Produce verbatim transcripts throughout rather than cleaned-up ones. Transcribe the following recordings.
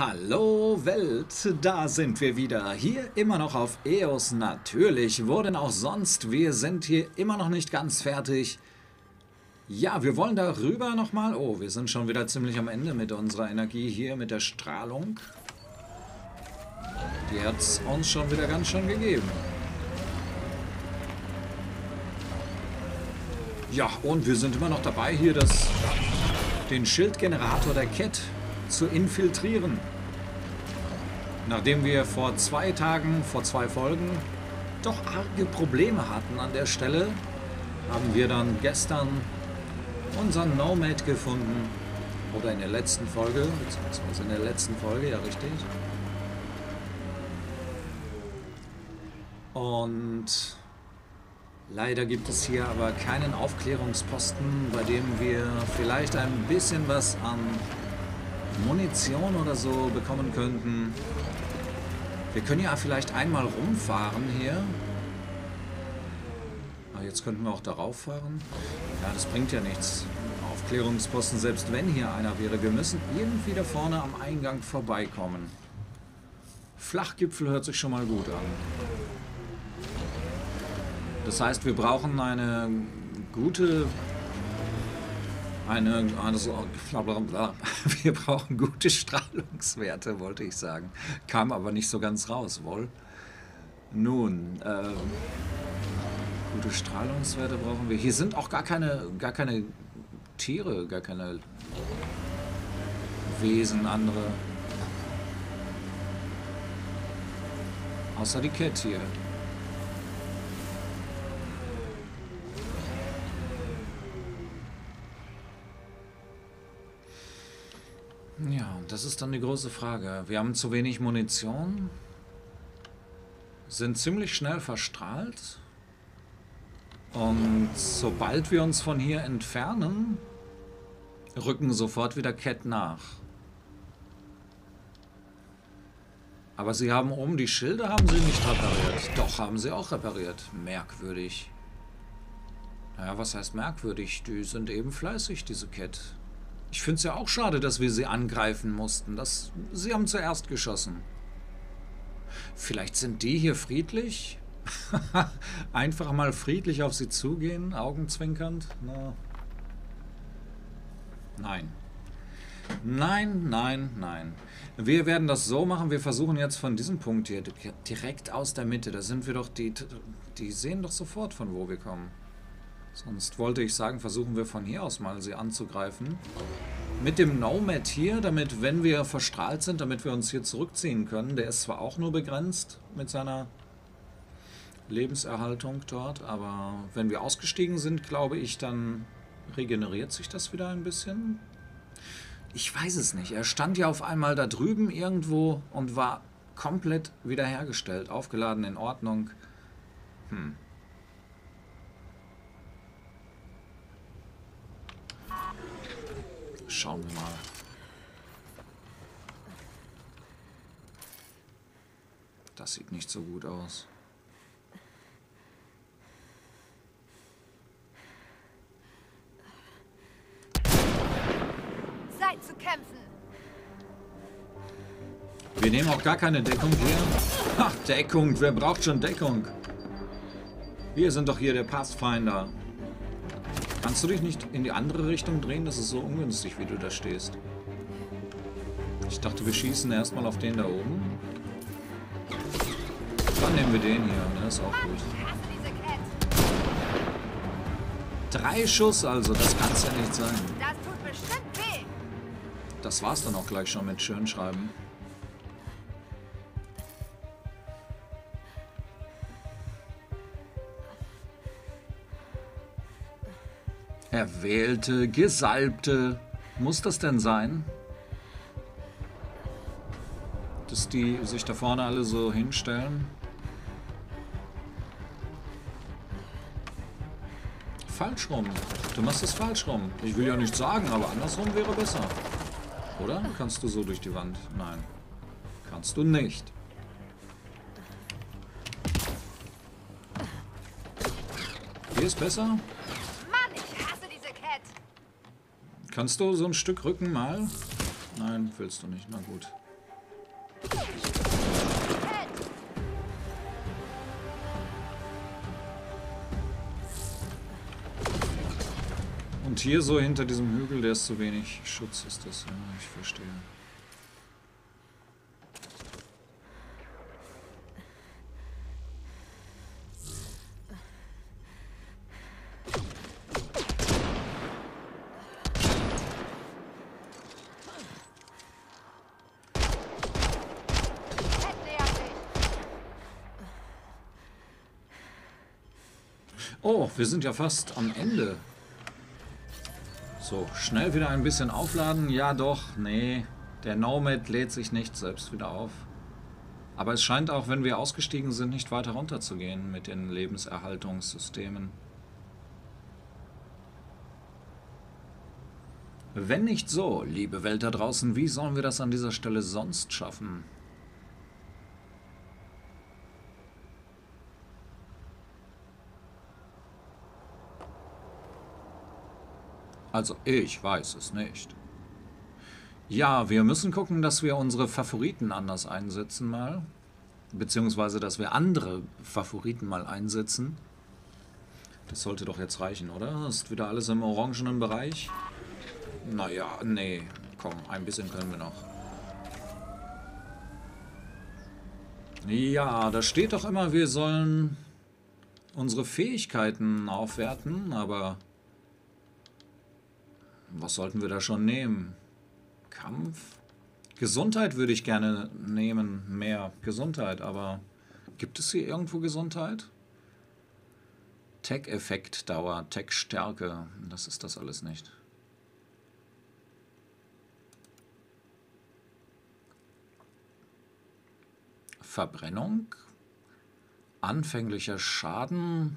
Hallo Welt, da sind wir wieder. Hier immer noch auf Eos, natürlich. Wo denn auch sonst? Wir sind hier immer noch nicht ganz fertig. Ja, wir wollen darüber nochmal... Oh, wir sind schon wieder ziemlich am Ende mit unserer Energie hier, mit der Strahlung. Die hat es uns schon wieder ganz schön gegeben. Ja, und wir sind immer noch dabei, hier das, den Schildgenerator der Cat zu infiltrieren. Nachdem wir vor zwei Tagen, vor zwei Folgen, doch arge Probleme hatten an der Stelle, haben wir dann gestern unseren Nomad gefunden. Oder in der letzten Folge, beziehungsweise in der letzten Folge, ja richtig. Und leider gibt es hier aber keinen Aufklärungsposten, bei dem wir vielleicht ein bisschen was an Munition oder so bekommen könnten. Wir können ja vielleicht einmal rumfahren hier. Ah, jetzt könnten wir auch darauf fahren. Ja, das bringt ja nichts. Aufklärungsposten, selbst wenn hier einer wäre. Wir müssen irgendwie da vorne am Eingang vorbeikommen. Flachgipfel hört sich schon mal gut an. Das heißt, wir brauchen eine gute... Eine, also, blablabla. Wir brauchen gute Strahlungswerte, wollte ich sagen. Kam aber nicht so ganz raus, wohl. Nun, äh, gute Strahlungswerte brauchen wir. Hier sind auch gar keine, gar keine Tiere, gar keine Wesen, andere. Außer die Cat hier. Ja, das ist dann die große Frage. Wir haben zu wenig Munition, sind ziemlich schnell verstrahlt und sobald wir uns von hier entfernen, rücken sofort wieder Cat nach. Aber sie haben oben die Schilde, haben sie nicht repariert. Doch, haben sie auch repariert. Merkwürdig. Naja, was heißt merkwürdig? Die sind eben fleißig, diese Cat. Ich finde es ja auch schade, dass wir sie angreifen mussten. Das, sie haben zuerst geschossen. Vielleicht sind die hier friedlich? Einfach mal friedlich auf sie zugehen, augenzwinkernd? Na. Nein. Nein, nein, nein. Wir werden das so machen, wir versuchen jetzt von diesem Punkt hier direkt aus der Mitte. Da sind wir doch, die, die sehen doch sofort, von wo wir kommen. Sonst wollte ich sagen, versuchen wir von hier aus mal sie anzugreifen. Mit dem Nomad hier, damit, wenn wir verstrahlt sind, damit wir uns hier zurückziehen können. Der ist zwar auch nur begrenzt mit seiner Lebenserhaltung dort, aber wenn wir ausgestiegen sind, glaube ich, dann regeneriert sich das wieder ein bisschen. Ich weiß es nicht. Er stand ja auf einmal da drüben irgendwo und war komplett wiederhergestellt, aufgeladen, in Ordnung. Hm. Schauen wir mal. Das sieht nicht so gut aus. Zeit zu kämpfen. Wir nehmen auch gar keine Deckung hier. Ach, Deckung. Wer braucht schon Deckung? Wir sind doch hier der Pathfinder. Kannst du dich nicht in die andere Richtung drehen? Das ist so ungünstig, wie du da stehst. Ich dachte, wir schießen erstmal auf den da oben. Dann nehmen wir den hier, ne? Ist auch gut. Drei Schuss also, das kann es ja nicht sein. Das tut bestimmt weh. Das war's dann auch gleich schon mit Schönschreiben. Erwählte, Gesalbte. Muss das denn sein? Dass die sich da vorne alle so hinstellen? Falsch rum. Du machst es falsch rum. Ich will ja nicht sagen, aber andersrum wäre besser. Oder? Kannst du so durch die Wand? Nein. Kannst du nicht. Hier ist besser. Kannst du so ein Stück rücken mal? Nein, willst du nicht. Na gut. Und hier so hinter diesem Hügel, der ist zu wenig Schutz, ist das. Ja, ich verstehe. Oh, wir sind ja fast am Ende. So, schnell wieder ein bisschen aufladen. Ja doch, nee, der Nomad lädt sich nicht selbst wieder auf. Aber es scheint auch, wenn wir ausgestiegen sind, nicht weiter runter zu gehen mit den Lebenserhaltungssystemen. Wenn nicht so, liebe Welt da draußen, wie sollen wir das an dieser Stelle sonst schaffen? Also, ich weiß es nicht. Ja, wir müssen gucken, dass wir unsere Favoriten anders einsetzen mal. Beziehungsweise, dass wir andere Favoriten mal einsetzen. Das sollte doch jetzt reichen, oder? Ist wieder alles im orangenen Bereich? Naja, nee. Komm, ein bisschen können wir noch. Ja, da steht doch immer, wir sollen unsere Fähigkeiten aufwerten, aber... Was sollten wir da schon nehmen? Kampf? Gesundheit würde ich gerne nehmen. Mehr Gesundheit, aber gibt es hier irgendwo Gesundheit? Tech-Effekt-Dauer, Tech-Stärke. Das ist das alles nicht. Verbrennung? Anfänglicher Schaden?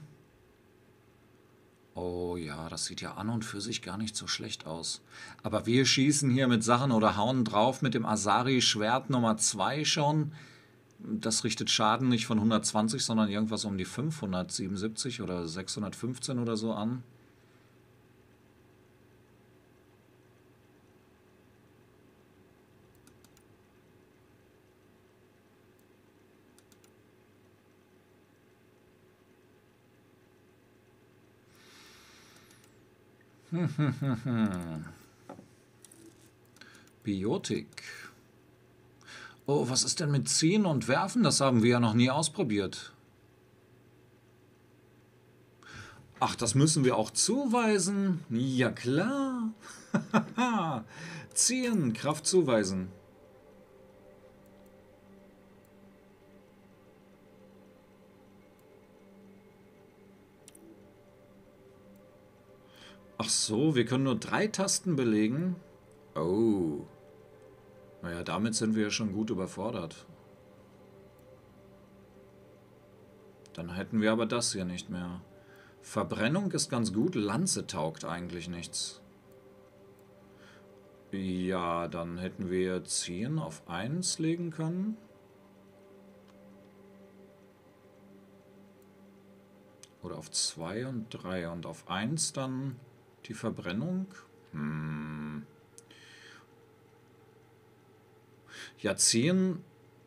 Oh ja, das sieht ja an und für sich gar nicht so schlecht aus. Aber wir schießen hier mit Sachen oder hauen drauf mit dem Asari-Schwert Nummer zwei schon. Das richtet Schaden nicht von hundertzwanzig, sondern irgendwas um die fünfhundertsiebenundsiebzig oder sechshundertfünfzehn oder so an. Biotik. Oh, was ist denn mit Ziehen und Werfen? Das haben wir ja noch nie ausprobiert. Ach, das müssen wir auch zuweisen? Ja, klar. Ziehen, Kraft zuweisen. Ach so, wir können nur drei Tasten belegen. Oh. Naja, damit sind wir ja schon gut überfordert. Dann hätten wir aber das hier nicht mehr. Verbrennung ist ganz gut, Lanze taugt eigentlich nichts. Ja, dann hätten wir Ziehen auf eins legen können. Oder auf zwei und drei und auf eins dann die Verbrennung. Hm. Ja, Ziehen.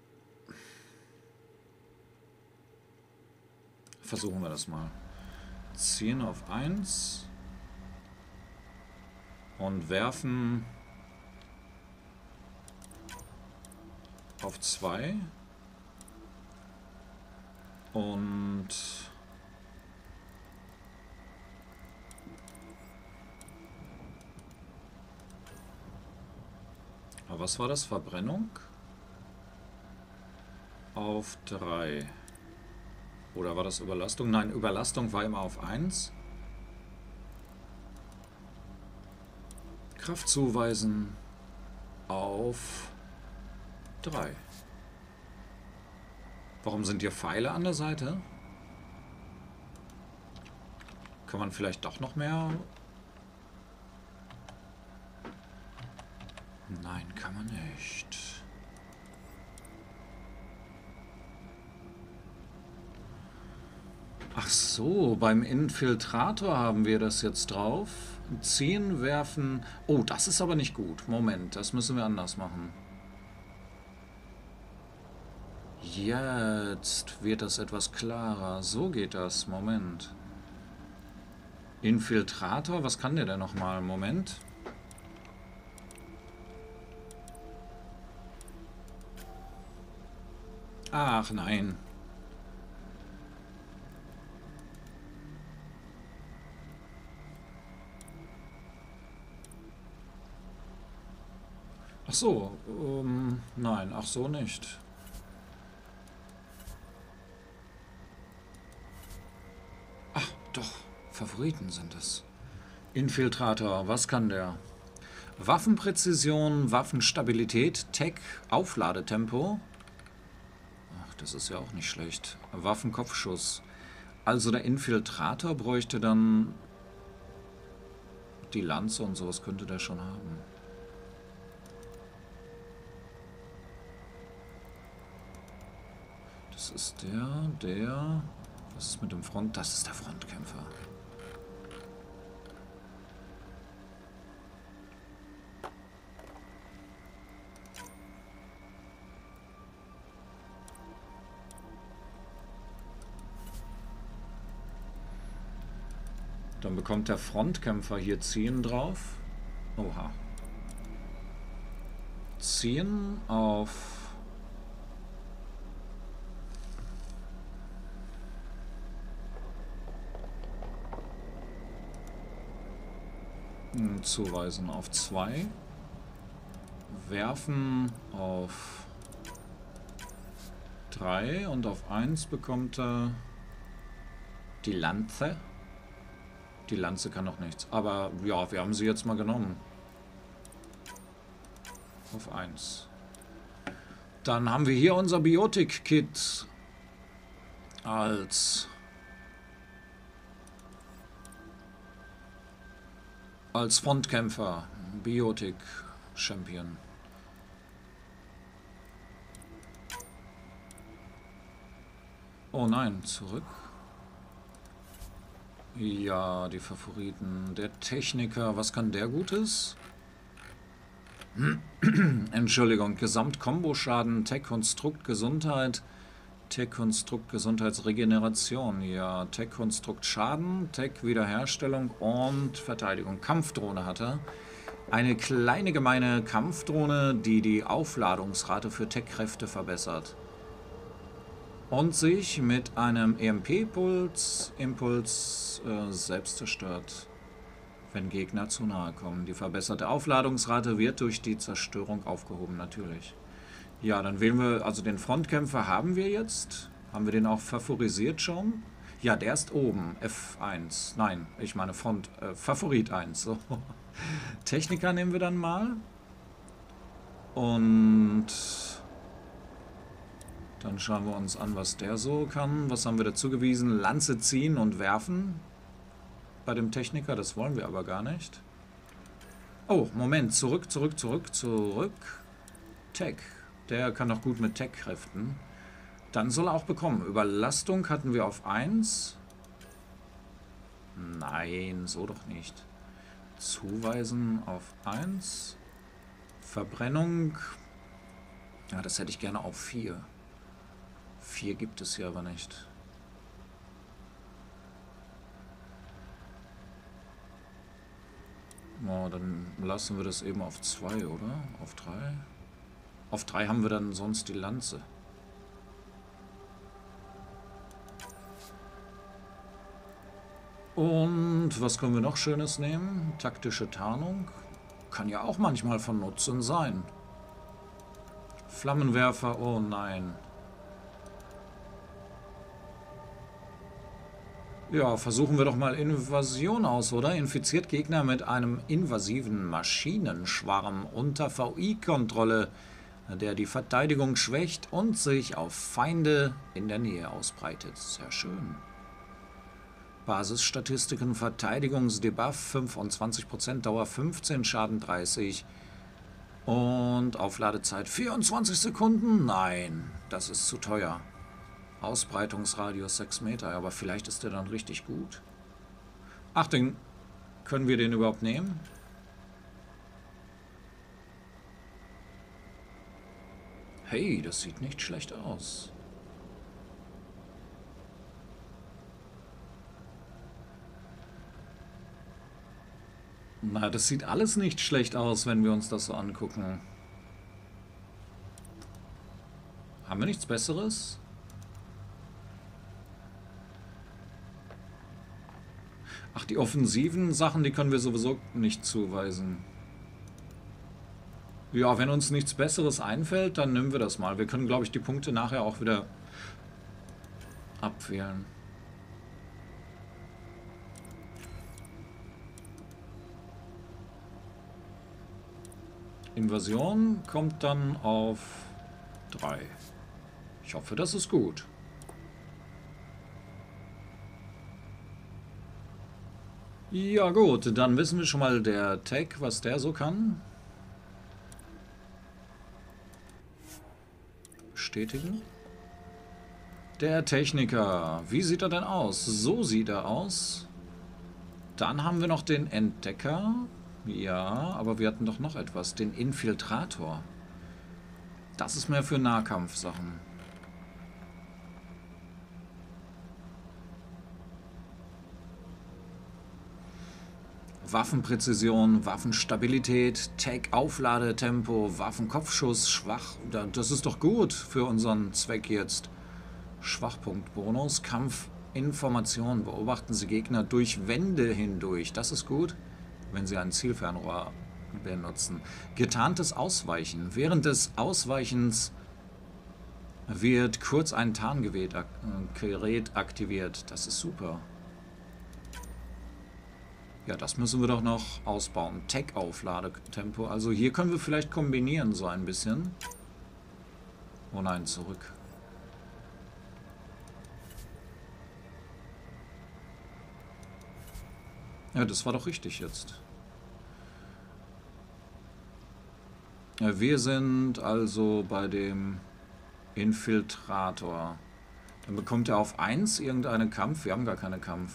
Versuchen wir das mal. Ziehen auf eins. Und werfen auf zwei. Und... Aber was war das? Verbrennung? Auf drei. Oder war das Überlastung? Nein, Überlastung war immer auf eins. Kraft zuweisen auf drei. Warum sind hier Pfeile an der Seite? Kann man vielleicht doch noch mehr... Nein, kann man nicht. Ach so, beim Infiltrator haben wir das jetzt drauf. Ziehen, werfen... Oh, das ist aber nicht gut. Moment, das müssen wir anders machen. Jetzt wird das etwas klarer. So geht das. Moment. Infiltrator, was kann der denn nochmal? Moment. Ach nein. Ach so, ähm, nein, ach so nicht. Ach, doch, Favoriten sind es. Infiltrator, was kann der? Waffenpräzision, Waffenstabilität, Tech, Aufladetempo. Ach, das ist ja auch nicht schlecht. Waffenkopfschuss. Also der Infiltrator bräuchte dann die Lanze und sowas könnte der schon haben. Das ist der, der... Was ist mit dem Front? Das ist der Frontkämpfer. Dann bekommt der Frontkämpfer hier Ziehen drauf. Oha. Ziehen auf... Zuweisen auf zwei. Werfen auf drei und auf eins bekommt er die Lanze. Die Lanze kann noch nichts. Aber ja, wir haben sie jetzt mal genommen. Auf eins. Dann haben wir hier unser Biotik-Kit als als Frontkämpfer. Biotik-Champion. Oh nein, zurück. Ja, die Favoriten. Der Techniker, was kann der Gutes? Entschuldigung, Gesamt-Kombo-Schaden, Tech-Konstrukt, Gesundheit, Tech-Konstrukt, Gesundheitsregeneration. Ja, Tech-Konstrukt, Schaden, Tech-Wiederherstellung und Verteidigung. Kampfdrohne hat er. Eine kleine gemeine Kampfdrohne, die die Aufladungsrate für Tech-Kräfte verbessert. Und sich mit einem E M P-Puls, Impuls äh, selbst zerstört, wenn Gegner zu nahe kommen. Die verbesserte Aufladungsrate wird durch die Zerstörung aufgehoben, natürlich. Ja, dann wählen wir, also den Frontkämpfer haben wir jetzt. Haben wir den auch favorisiert schon? Ja, der ist oben, F eins. Nein, ich meine Front, äh, Favorit eins. So. Techniker nehmen wir dann mal. Und... Dann schauen wir uns an, was der so kann. Was haben wir dazu gewiesen? Lanze ziehen und werfen. Bei dem Techniker, das wollen wir aber gar nicht. Oh, Moment. Zurück, zurück, zurück, zurück. Tech. Der kann doch gut mit Tech-Kräften. Dann soll er auch bekommen. Überlastung hatten wir auf eins. Nein, so doch nicht. Zuweisen auf eins. Verbrennung. Ja, das hätte ich gerne auf vier. vier gibt es hier aber nicht. Oh, dann lassen wir das eben auf zwei, oder? Auf drei? Auf drei haben wir dann sonst die Lanze. Und was können wir noch Schönes nehmen? Taktische Tarnung. Kann ja auch manchmal von Nutzen sein. Flammenwerfer, oh nein. Ja, versuchen wir doch mal Invasion aus, oder? Infiziert Gegner mit einem invasiven Maschinenschwarm unter V I-Kontrolle, der die Verteidigung schwächt und sich auf Feinde in der Nähe ausbreitet. Sehr schön. Basisstatistiken, Verteidigungsdebuff fünfundzwanzig Prozent, Dauer fünfzehn, Schaden dreißig und Aufladezeit vierundzwanzig Sekunden. Nein, das ist zu teuer. Ausbreitungsradius sechs Meter, aber vielleicht ist der dann richtig gut. Ach, den können wir den überhaupt nehmen? Hey, das sieht nicht schlecht aus. Na, das sieht alles nicht schlecht aus, wenn wir uns das so angucken. Haben wir nichts Besseres? Ach, die offensiven Sachen, die können wir sowieso nicht zuweisen. Ja, wenn uns nichts Besseres einfällt, dann nehmen wir das mal. Wir können, glaube ich, die Punkte nachher auch wieder abwählen. Invasion kommt dann auf drei. Ich hoffe, das ist gut. Ja gut, dann wissen wir schon mal der Tech, was der so kann. Bestätigen. Der Techniker, wie sieht er denn aus? So sieht er aus. Dann haben wir noch den Entdecker. Ja, aber wir hatten doch noch etwas. Den Infiltrator. Das ist mehr für Nahkampfsachen. Waffenpräzision, Waffenstabilität, Tag-Aufladetempo, Waffenkopfschuss, schwach. Das ist doch gut für unseren Zweck jetzt. Schwachpunktbonus, Kampfinformation. Beobachten Sie Gegner durch Wände hindurch. Das ist gut, wenn Sie ein Zielfernrohr benutzen. Getarntes Ausweichen. Während des Ausweichens wird kurz ein Tarngerät aktiviert. Das ist super. Ja, das müssen wir doch noch ausbauen. Tech-Aufladetempo. Also hier können wir vielleicht kombinieren so ein bisschen. Oh nein, zurück. Ja, das war doch richtig jetzt. Ja, wir sind also bei dem Infiltrator. Dann bekommt er auf eins irgendeinen Kampf. Wir haben gar keinen Kampf.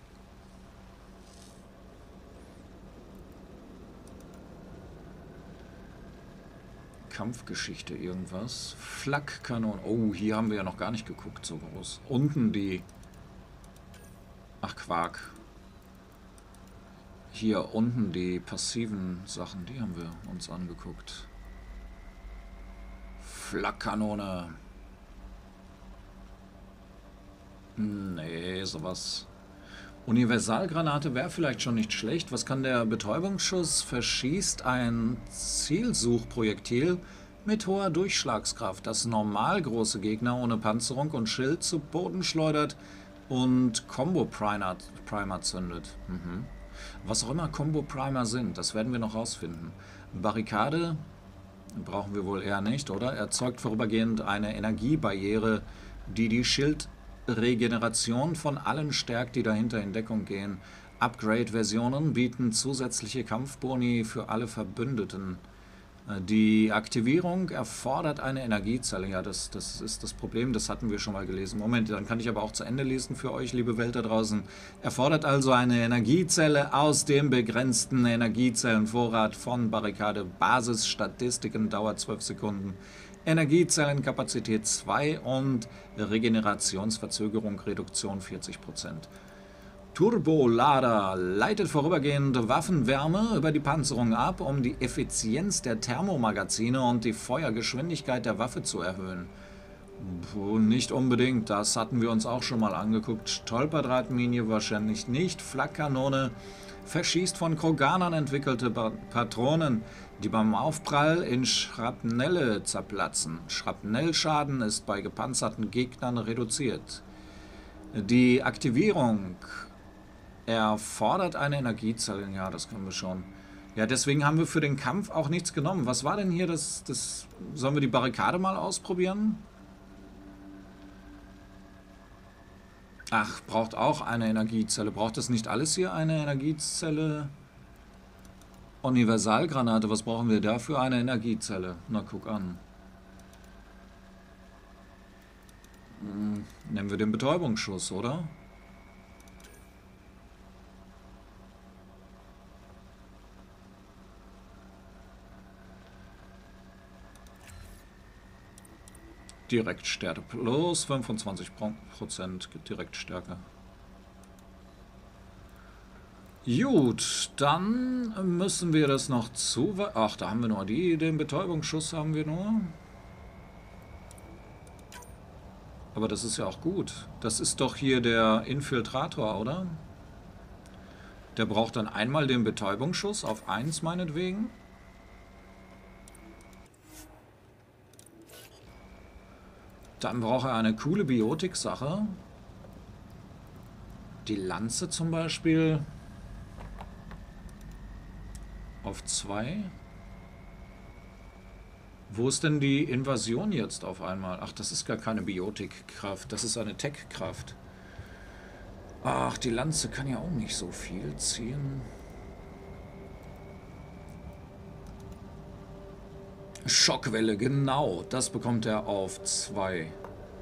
Kampfgeschichte irgendwas. Flakkanon. Oh, hier haben wir ja noch gar nicht geguckt, so groß. Unten die... Ach, Quark. Hier unten die passiven Sachen, die haben wir uns angeguckt. Flakkanone. Nee, sowas. Universalgranate wäre vielleicht schon nicht schlecht. Was kann der Betäubungsschuss? Verschießt ein Zielsuchprojektil mit hoher Durchschlagskraft, das normal große Gegner ohne Panzerung und Schild zu Boden schleudert und Combo-Primer Primer zündet. Mhm. Was auch immer Combo-Primer sind, das werden wir noch rausfinden. Barrikade brauchen wir wohl eher nicht, oder? Erzeugt vorübergehend eine Energiebarriere, die die Schildregeneration von allen stärkt, die dahinter in Deckung gehen. Upgrade-Versionen bieten zusätzliche Kampfboni für alle Verbündeten. Die Aktivierung erfordert eine Energiezelle. Ja, das, das ist das Problem, das hatten wir schon mal gelesen. Moment, dann kann ich aber auch zu Ende lesen für euch, liebe Welt da draußen. Erfordert also eine Energiezelle aus dem begrenzten Energiezellenvorrat von Barrikade. Basisstatistiken, dauert zwölf Sekunden. Energiezellenkapazität zwei und Regenerationsverzögerung, Reduktion vierzig Prozent. Turbolader leitet vorübergehend Waffenwärme über die Panzerung ab, um die Effizienz der Thermomagazine und die Feuergeschwindigkeit der Waffe zu erhöhen. Puh, nicht unbedingt, das hatten wir uns auch schon mal angeguckt. Stolperdrahtmine wahrscheinlich nicht. Flakkanone verschießt von Kroganern entwickelte Patronen, die beim Aufprall in Schrapnelle zerplatzen. Schrapnellschaden ist bei gepanzerten Gegnern reduziert. Die Aktivierung erfordert eine Energiezelle. Ja, das können wir schon. Ja, deswegen haben wir für den Kampf auch nichts genommen. Was war denn hier das... das sollen wir die Barrikade mal ausprobieren? Ach, braucht auch eine Energiezelle. Braucht das nicht alles hier eine Energiezelle? Universalgranate, was brauchen wir dafür? Eine Energiezelle. Na, guck an. Hm, nehmen wir den Betäubungsschuss, oder? Direktstärke plus fünfundzwanzig Prozent Direktstärke. Gut, dann müssen wir das noch zu... Ach, da haben wir nur die, den Betäubungsschuss haben wir nur. Aber das ist ja auch gut. Das ist doch hier der Infiltrator, oder? Der braucht dann einmal den Betäubungsschuss auf eins meinetwegen. Dann braucht er eine coole Biotik-Sache. Die Lanze zum Beispiel auf zwei. Wo ist denn die Invasion jetzt auf einmal? Ach, das ist gar keine Biotik-Kraft, das ist eine Tech-Kraft. Ach, die Lanze kann ja auch nicht so viel ziehen. Schockwelle, genau. Das bekommt er auf zwei.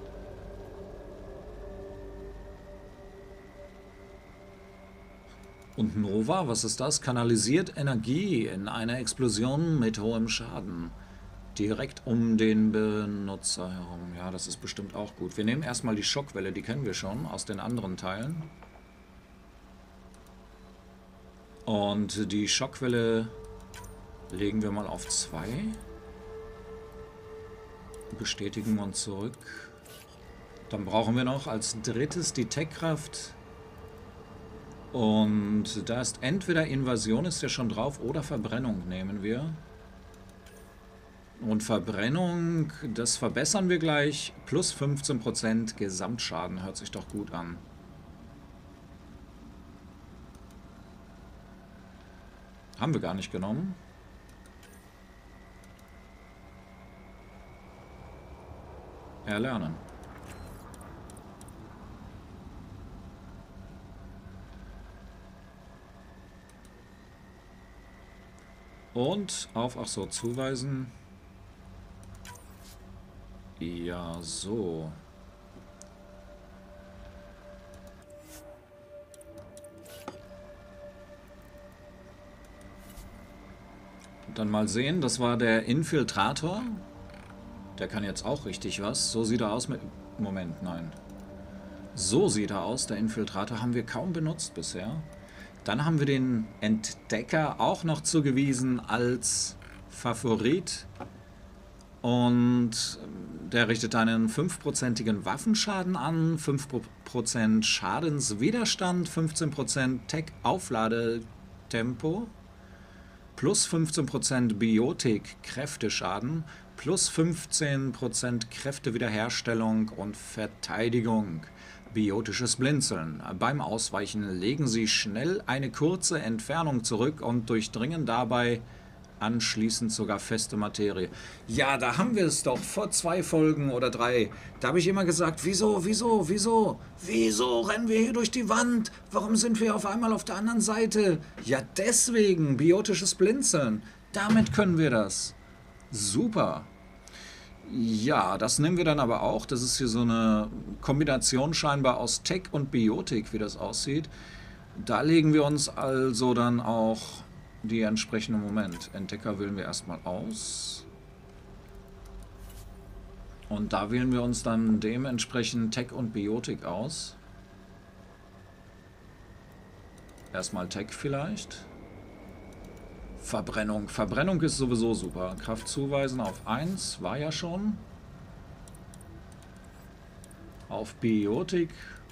Und Nova, was ist das? Kanalisiert Energie in einer Explosion mit hohem Schaden. Direkt um den Benutzer herum. Ja, das ist bestimmt auch gut. Wir nehmen erstmal die Schockwelle, die kennen wir schon aus den anderen Teilen. Und die Schockwelle legen wir mal auf zwei. Bestätigen und zurück. Dann brauchen wir noch als drittes die Tech-Kraft. Und da ist entweder Invasion, ist ja schon drauf, oder Verbrennung nehmen wir. Und Verbrennung, das verbessern wir gleich. Plus fünfzehn Prozent Gesamtschaden, hört sich doch gut an. Haben wir gar nicht genommen. Erlernen. Und auf, ach so, zuweisen. Ja, so. Dann mal sehen, das war der Infiltrator. Der kann jetzt auch richtig was. So sieht er aus mit... Moment, nein. So sieht er aus, der Infiltrator haben wir kaum benutzt bisher. Dann haben wir den Entdecker auch noch zugewiesen als Favorit. Und der richtet einen fünfprozentigen Waffenschaden an, fünf Prozent Schadenswiderstand, fünfzehn Prozent Tech-Aufladetempo, plus fünfzehn Prozent Biotik-Kräfteschaden, plus fünfzehn Prozent Kräftewiederherstellung und Verteidigung. Biotisches Blinzeln. Beim Ausweichen legen Sie schnell eine kurze Entfernung zurück und durchdringen dabei anschließend sogar feste Materie. Ja, da haben wir es doch vor zwei Folgen oder drei. Da habe ich immer gesagt, wieso, wieso, wieso, wieso rennen wir hier durch die Wand? Warum sind wir auf einmal auf der anderen Seite? Ja, deswegen, biotisches Blinzeln. Damit können wir das. Super. Ja, das nehmen wir dann aber auch. Das ist hier so eine Kombination scheinbar aus Tech und Biotik, wie das aussieht. Da legen wir uns also dann auch die entsprechende Moment. Entdecker wählen wir erstmal aus. Und da wählen wir uns dann dementsprechend Tech und Biotik aus. Erstmal Tech vielleicht. Verbrennung. Verbrennung ist sowieso super. Kraft zuweisen auf eins, war ja schon. Auf Biotik.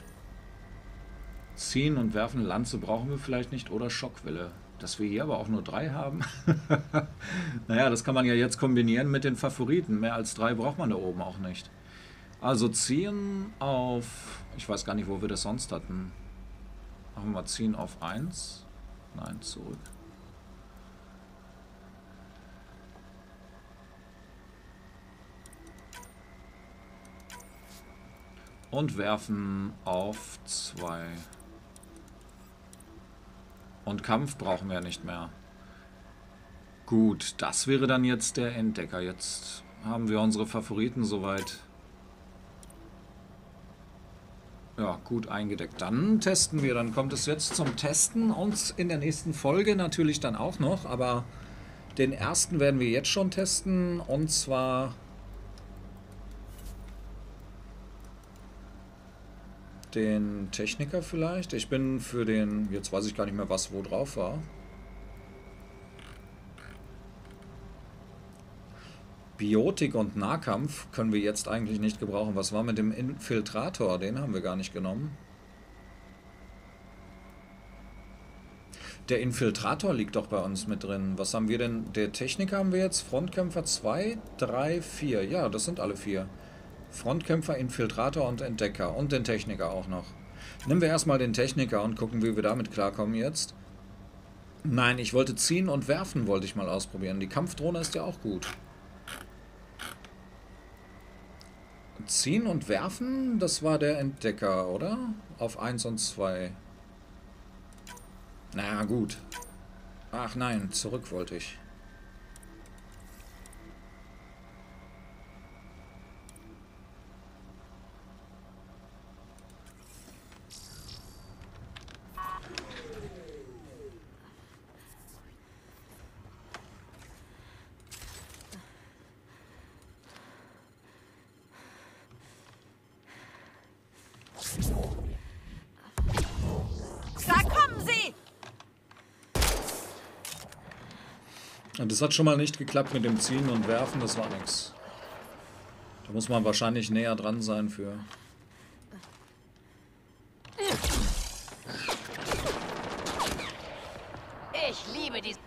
Ziehen und werfen. Lanze brauchen wir vielleicht nicht. Oder Schockwelle. Dass wir hier aber auch nur drei haben. Naja, das kann man ja jetzt kombinieren mit den Favoriten. Mehr als drei braucht man da oben auch nicht. Also ziehen auf... Ich weiß gar nicht, wo wir das sonst hatten. Machen wir mal ziehen auf eins. Nein, zurück. Und werfen auf zwei. Und Kampf brauchen wir nicht mehr. Gut, das wäre dann jetzt der Entdecker. Jetzt haben wir unsere Favoriten soweit ja, gut eingedeckt. Dann testen wir. Dann kommt es jetzt zum Testen. Und in der nächsten Folge natürlich dann auch noch. Aber den ersten werden wir jetzt schon testen. Und zwar den Techniker vielleicht. Ich bin für den... Jetzt weiß ich gar nicht mehr, was wo drauf war. Biotik und Nahkampf können wir jetzt eigentlich nicht gebrauchen. Was war mit dem Infiltrator? Den haben wir gar nicht genommen. Der Infiltrator liegt doch bei uns mit drin. Was haben wir denn? Der Techniker haben wir jetzt. Frontkämpfer zwei, drei, vier. Ja, das sind alle vier. Frontkämpfer, Infiltrator und Entdecker. Und den Techniker auch noch. Nehmen wir erstmal den Techniker und gucken, wie wir damit klarkommen jetzt. Nein, ich wollte ziehen und werfen, wollte ich mal ausprobieren. Die Kampfdrohne ist ja auch gut. Ziehen und werfen, das war der Entdecker, oder? Auf eins und zwei. Na naja, gut. Ach nein, zurück wollte ich. Das hat schon mal nicht geklappt mit dem Ziehen und Werfen, das war nix. Da muss man wahrscheinlich näher dran sein für. Ich liebe die...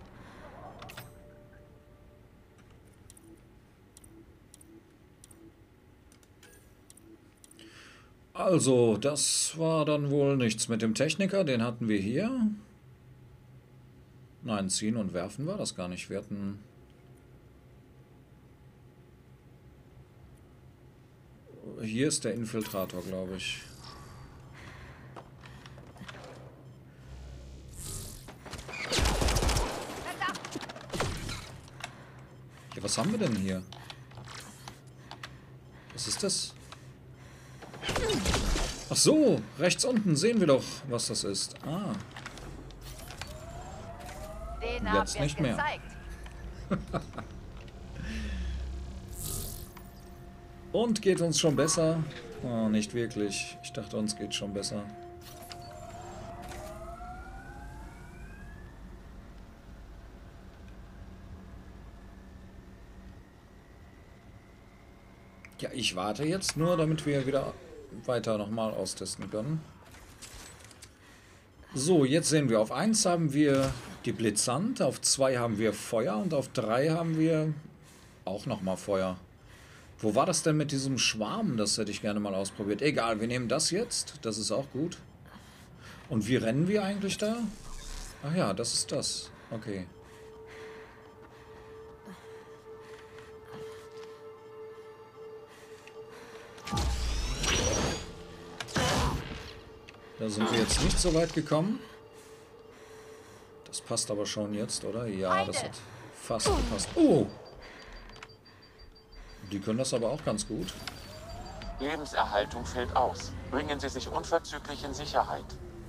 Also, das war dann wohl nichts mit dem Techniker, den hatten wir hier. Nein, ziehen und werfen war das gar nicht. Wir hatten... Hier ist der Infiltrator, glaube ich. Ja, was haben wir denn hier? Was ist das? Ach so, rechts unten sehen wir doch, was das ist. Ah. Jetzt nicht mehr. Und geht uns schon besser? Oh, nicht wirklich. Ich dachte, uns geht schon besser. Ja, ich warte jetzt nur, damit wir wieder weiter nochmal austesten können. So, jetzt sehen wir, auf eins haben wir die Blitzant, auf zwei haben wir Feuer und auf drei haben wir auch nochmal Feuer. Wo war das denn mit diesem Schwarm? Das hätte ich gerne mal ausprobiert. Egal, wir nehmen das jetzt, das ist auch gut. Und wie rennen wir eigentlich da? Ach ja, das ist das. Okay. Da sind wir jetzt nicht so weit gekommen. Das passt aber schon jetzt, oder? Ja, das hat fast gepasst. Oh! Die können das aber auch ganz gut. Lebenserhaltung fällt aus. Bringen Sie sich unverzüglich in Sicherheit.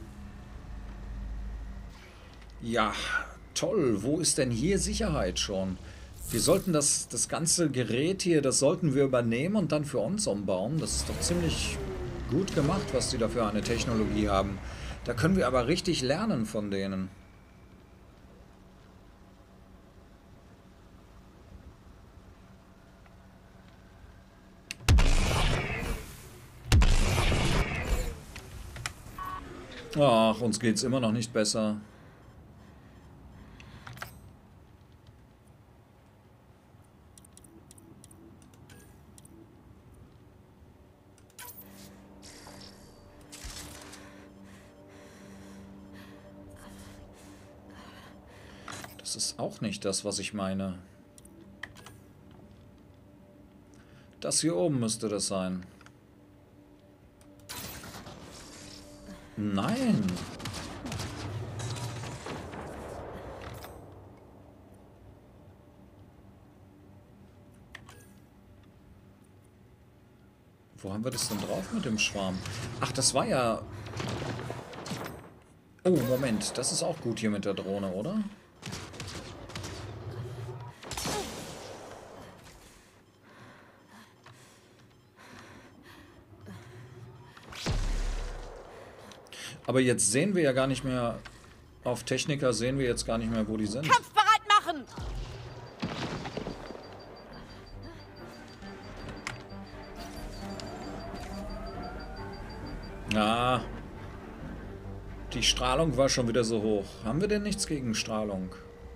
Ja, toll. Wo ist denn hier Sicherheit schon? Wir sollten das, das ganze Gerät hier, das sollten wir übernehmen und dann für uns umbauen. Das ist doch ziemlich gut gemacht, was die da für eine Technologie haben. Da können wir aber richtig lernen von denen. Ach, uns geht's immer noch nicht besser. Das ist auch nicht das, was ich meine. Das hier oben müsste das sein. Nein. Wo haben wir das denn drauf mit dem Schwarm? Ach, das war ja... Oh, Moment. Das ist auch gut hier mit der Drohne, oder? Aber jetzt sehen wir ja gar nicht mehr, auf Techniker sehen wir jetzt gar nicht mehr, wo die sind. Kampfbereit machen! Ja, die Strahlung war schon wieder so hoch. Haben wir denn nichts gegen Strahlung?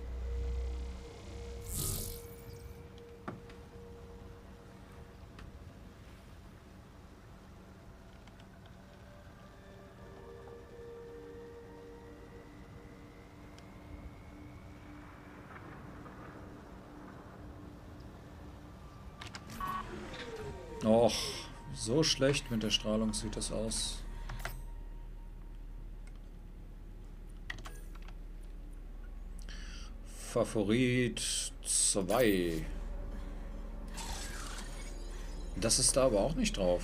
Och, so schlecht mit der Strahlung sieht das aus. Favorit zwei. Das ist da aber auch nicht drauf.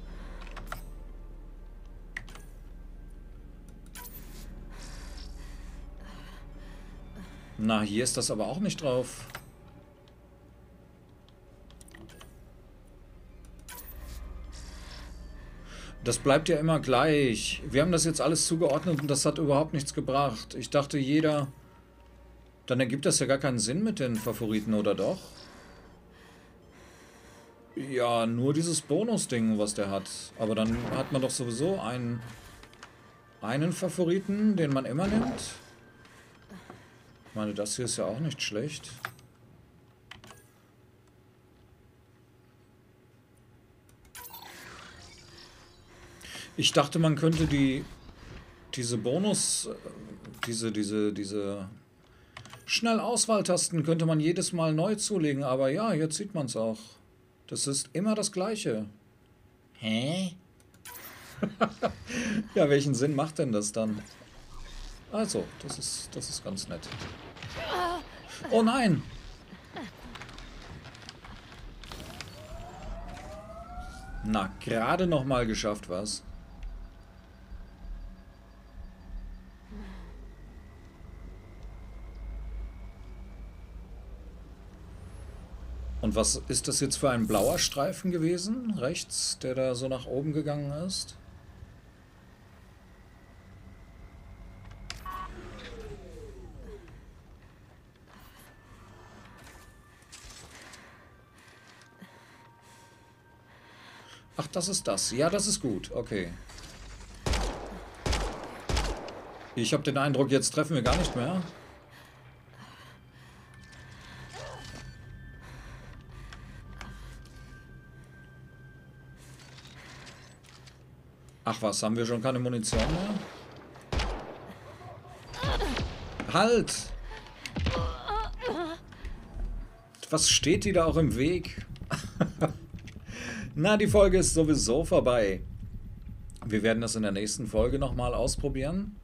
Na, hier ist das aber auch nicht drauf. Das bleibt ja immer gleich. Wir haben das jetzt alles zugeordnet und das hat überhaupt nichts gebracht. Ich dachte, jeder... Dann ergibt das ja gar keinen Sinn mit den Favoriten, oder doch? Ja, nur dieses Bonus-Ding, was der hat. Aber dann hat man doch sowieso einen, einen Favoriten, den man immer nimmt. Ich meine, das hier ist ja auch nicht schlecht. Ich dachte, man könnte die diese Bonus, diese, diese, diese Schnell-Auswahltasten könnte man jedes Mal neu zulegen, aber ja, jetzt sieht man es auch. Das ist immer das Gleiche. Hä? Ja, welchen Sinn macht denn das dann? Also, das ist, das ist ganz nett. Oh nein! Na, gerade noch mal geschafft, was? Und was ist das jetzt für ein blauer Streifen gewesen, rechts, der da so nach oben gegangen ist? Ach, das ist das. Ja, das ist gut. Okay. Ich habe den Eindruck, jetzt treffen wir gar nicht mehr. Ach was, haben wir schon keine Munition mehr? Halt! Was steht die da auch im Weg? Na, die Folge ist sowieso vorbei. Wir werden das in der nächsten Folge nochmal ausprobieren.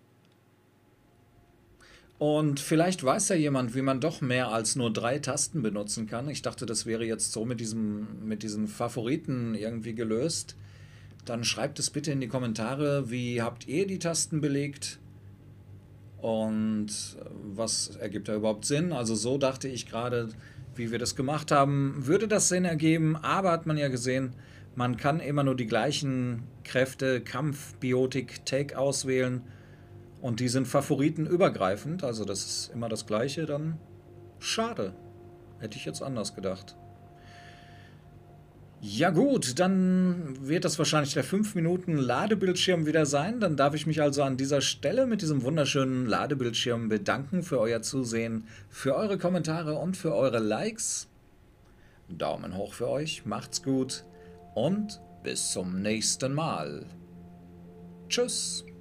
Und vielleicht weiß ja jemand, wie man doch mehr als nur drei Tasten benutzen kann. Ich dachte, das wäre jetzt so mit diesem, mit diesen Favoriten irgendwie gelöst. Dann schreibt es bitte in die Kommentare, wie habt ihr die Tasten belegt und was ergibt da überhaupt Sinn. Also so dachte ich gerade, wie wir das gemacht haben, würde das Sinn ergeben, aber hat man ja gesehen, man kann immer nur die gleichen Kräfte, Kampf, Biotik, Take auswählen und die sind favoritenübergreifend, also das ist immer das Gleiche, dann schade. Hätte ich jetzt anders gedacht. Ja gut, dann wird das wahrscheinlich der fünf Minuten Ladebildschirm wieder sein. Dann darf ich mich also an dieser Stelle mit diesem wunderschönen Ladebildschirm bedanken für euer Zusehen, für eure Kommentare und für eure Likes. Daumen hoch für euch, macht's gut und bis zum nächsten Mal. Tschüss.